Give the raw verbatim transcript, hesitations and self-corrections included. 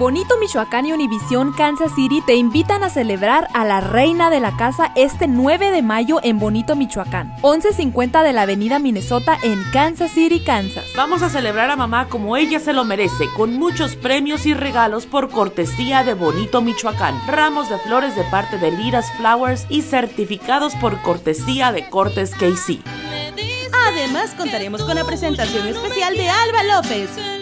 Bonito Michoacán y Univisión Kansas City te invitan a celebrar a la reina de la casa este nueve de mayo en Bonito Michoacán, once cincuenta de la avenida Minnesota en Kansas City, Kansas. Vamos a celebrar a mamá como ella se lo merece, con muchos premios y regalos por cortesía de Bonito Michoacán, ramos de flores de parte de Lira's Flowers y certificados por cortesía de Cortes K C. Además, contaremos con la presentación especial de Alba López.